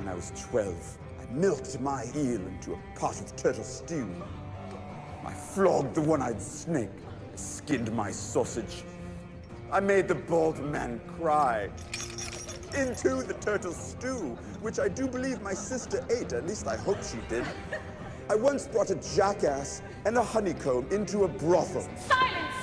When I was 12, I milked my eel into a pot of turtle stew. I flogged the one-eyed snake. I skinned my sausage. I made the bald man cry. Into the turtle stew, which I do believe my sister ate, at least I hope she did. I once brought a jackass and a honeycomb into a brothel. Silence!